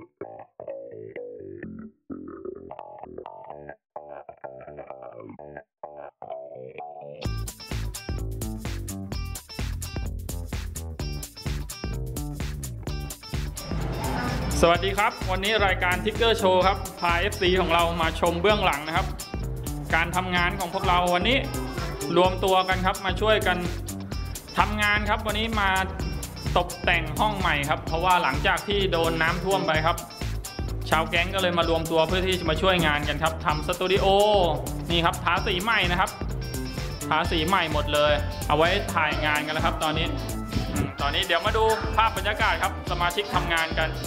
สวัสดีครับวันนี้รายการทิกเกอร์โชว์ครับพา FC ของเรามาชมเบื้องหลังนะครับการทำงานของพวกเราวันนี้รวมตัวกันครับมาช่วยกันทำงานครับวันนี้มาตกแต่งห้องใหม่ครับเพราะว่าหลังจากที่โดนน้ำท่วมไปครับชาวแก๊งก็เลยมารวมตัวเพื่อที่จะมาช่วยงานกันครับทำสตูดิโอนี่ครับทาสีใหม่นะครับทาสีใหม่หมดเลยเอาไว้ถ่ายงานกันแล้วครับตอนนี้เดี๋ยวมาดูภาพบรรยากาศครับสมาชิกทำงานกัน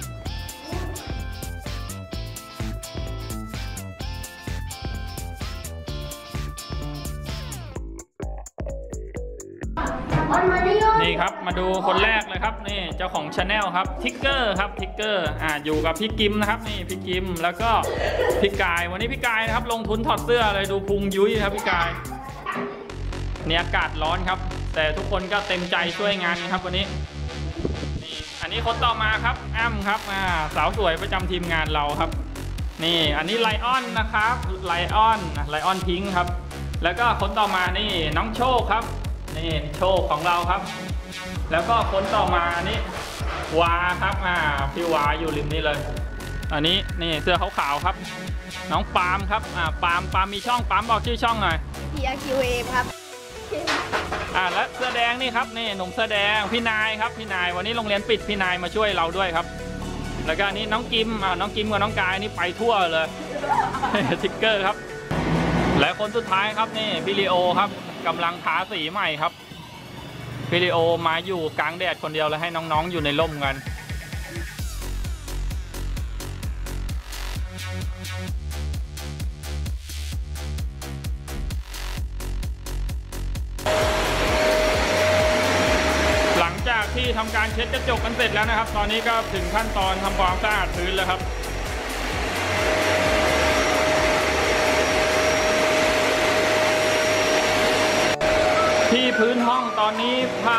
นี่ครับมาดูคนแรกเลยครับนี่เจ้าของชาแนลครับทิกเกอร์ครับทิกเกอร์อยู่กับพี่กิมนะครับนี่พี่กิมแล้วก็พี่กายวันนี้พี่กายนะครับลงทุนถอดเสื้อเลยดูพุงยุ้ยครับพี่กายเนี่ยอากาศร้อนครับแต่ทุกคนก็เต็มใจช่วยงานครับวันนี้นี่อันนี้คนต่อมาครับอ้ำครับสาวสวยประจำทีมงานเราครับนี่อันนี้ไลออนนะครับไลออนพิงค์ครับแล้วก็คนต่อมานี่น้องโชคครับนี่โชคของเราครับแล้วก็คนต่อมานี่วาครับพี่วาอยู่ริมนี้เลยอันนี้นี่เสื้อขาวๆครับน้องปาล์มครับปาล์มมีช่องปาล์มบอกชื่อช่องหน่อย PRQA ครับและเสื้อแดงนี่ครับนี่หนุ่มเสื้อแดงพี่นายครับพี่นายวันนี้โรงเรียนปิดพี่นายมาช่วยเราด้วยครับแล้วก็นี่น้องกิมน้องกิมกับน้องกายนี่ไปทั่วเลยทิกเกอร์ครับและคนสุดท้ายครับนี่พี่ลีโอครับกำลังทาสีใหม่ครับพี่ลีโอมาอยู่กลางแดดคนเดียวแล้วให้น้องๆอยู่ในร่มกันหลังจากที่ทำการเช็ดกระจกกันเสร็จแล้วนะครับตอนนี้ก็ถึงขั้นตอนทำความสะอาดพื้นแล้วครับที่พื้นห้องตอนนี้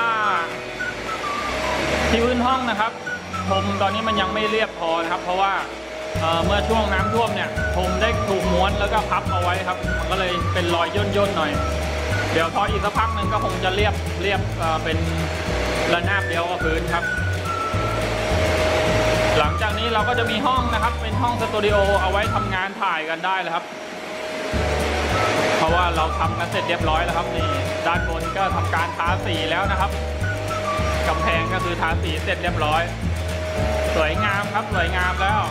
ที่พื้นห้องนะครับพรมตอนนี้มันยังไม่เรียบพอนะครับเพราะว่าเมื่อช่วงน้ำท่วมเนี่ยพรมได้ถูกม้วนแล้วก็พับเอาไว้ครับมันก็เลยเป็นรอยย่นๆหน่อยเดี๋ยวพออีกสักพักหนึ่งก็คงจะเรียบเป็นระนาบเดียวกับพื้นครับหลังจากนี้เราก็จะมีห้องนะครับเป็นห้องสตูดิโอเอาไว้ทำงานถ่ายกันได้เลยครับเพราะว่าเราทำกันเสร็จเรียบร้อยแล้วครับนี่ด้านบนก็ทำการทาสีแล้วนะครับกำแพงก็คือทาสีเสร็จเรียบร้อยสวยงามครับสวยงามแล้ว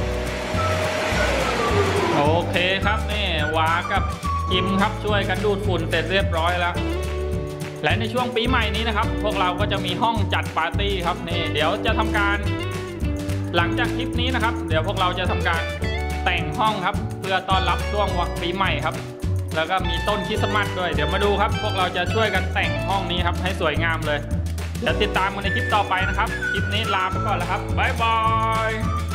โอเคครับนี่วากับกิมครับช่วยกันดูดฝุ่นเสร็จเรียบร้อยแล้วและในช่วงปีใหม่นี้นะครับพวกเราก็จะมีห้องจัดปาร์ตี้ครับนี่เดี๋ยวจะทำการหลังจากคลิปนี้นะครับเดี๋ยวพวกเราจะทำการแต่งห้องครับเพื่อต้อนรับช่วงวันปีใหม่ครับแล้วก็มีต้นคริสต์มาสด้วยเดี๋ยวมาดูครับพวกเราจะช่วยกันแต่งห้องนี้ครับให้สวยงามเลยเดี๋ยวติดตามกันในคลิปต่อไปนะครับคลิปนี้ลาไปก่อนแล้วครับบ๊ายบาย